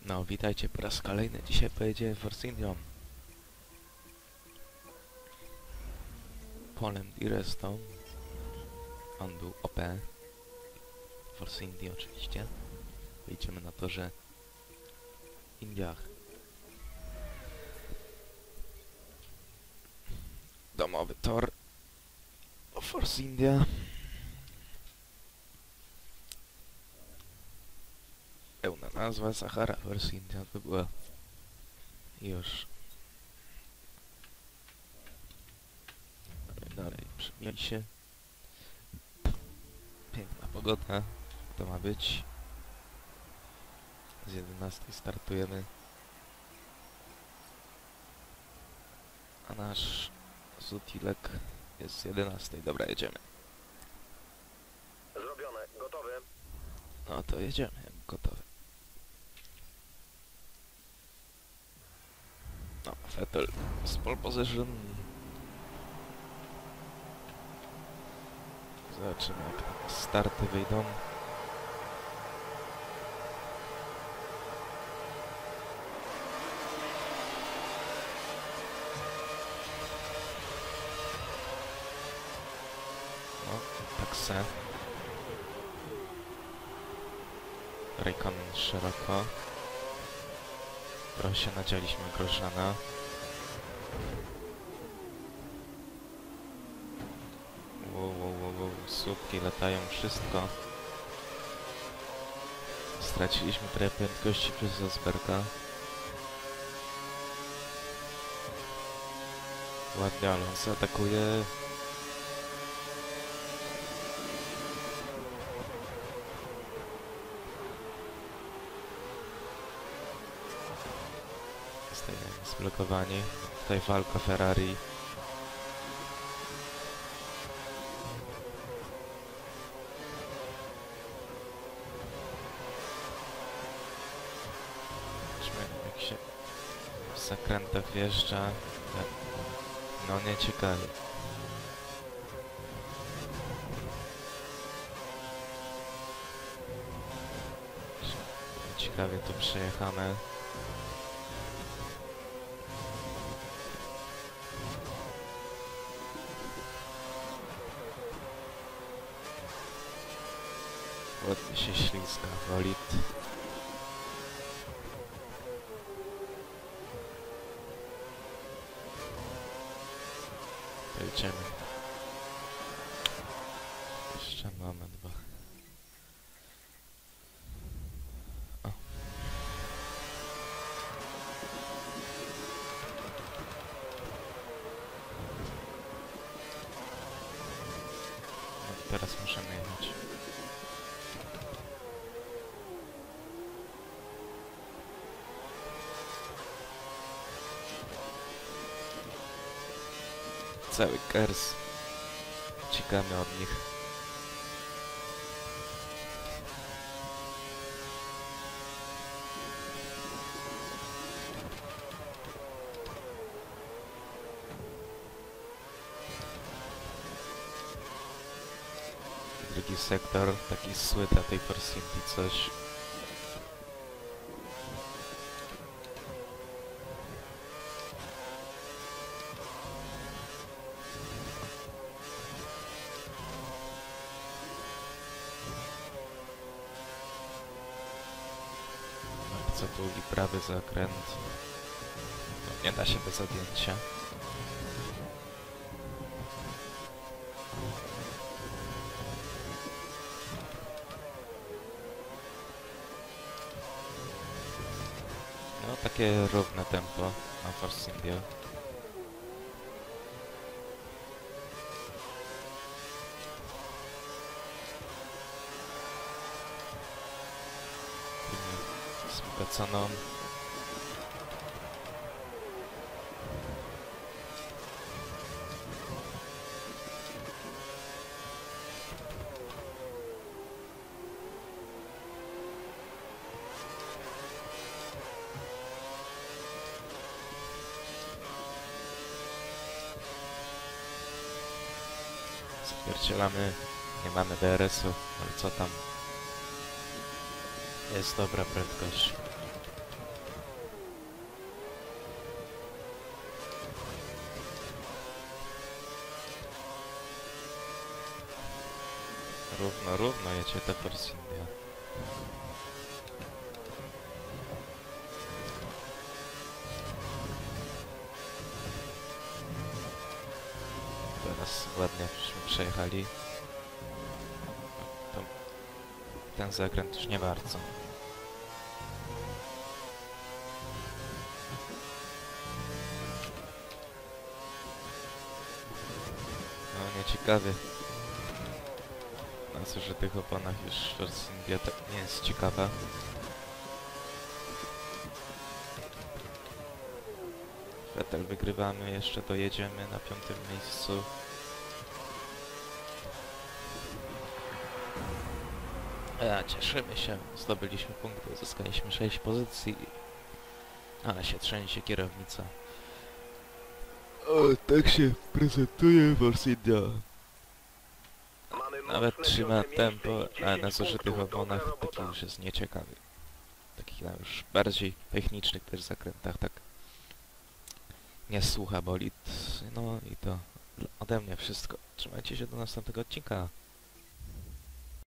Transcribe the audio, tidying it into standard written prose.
No, witajcie po raz kolejny. Dzisiaj pojedziemy Force Indią. Polem i resztą. On był OP. Force Indii oczywiście. Pojedziemy na torze w Indiach. Domowy tor. Force India. Pełna nazwa Sahara Force India to była już. Dalej przybij się. Piękna pogoda. To ma być. Z 11 startujemy. A nasz Zutilek jest z 11. Dobra, jedziemy. Zrobione. Gotowy? No to jedziemy, jak gotowy. No, Vettel z pole position. Zobaczymy, jak tam starty wyjdą. No, tak se. Raikkonen szeroko. Trochę się nadzieliśmy Grosjeana. Wow, słupki latają, wszystko. Straciliśmy trochę prędkości przez Rosberga. Ładnie Alonso atakuje. Zostajemy zblokowani. Tutaj walka Ferrari. Jak się w zakrętach wjeżdża. No nie ciekawe. Ciekawie tu przejechane. Ładnie się ślizga bolid. Jedziemy. Jeszcze moment, bo... O. No, teraz możemy jechać. Cały kers. Uciekamy od nich. Drugi sektor, taki słyta tej Force India coś. Bardzo długi prawy zakręt. No, nie da się bez odjęcia. No, takie równe tempo na Force India. Wzbogaconą. Spierdzielamy, nie mamy DRS-u, ale co tam? Jest dobra prędkość. Równo, równo jedzie ta Force India. Teraz ładnie żeśmy przejechali. To, ten zakręt już nie bardzo. No nieciekawie. Na zużytych oponach już Force India tak nie jest ciekawa. Vettel wygrywamy, jeszcze dojedziemy na 5. miejscu. Cieszymy się, zdobyliśmy punkty, uzyskaliśmy 6 pozycji. Ale się trzęsie kierownica. O, tak się prezentuje Force India. Nawet trzyma tempo, ale na zużytych oponach taki już jest nieciekawy. Takich tam już bardziej technicznych też zakrętach tak nie słucha bolid. No i to ode mnie wszystko. Trzymajcie się do następnego odcinka.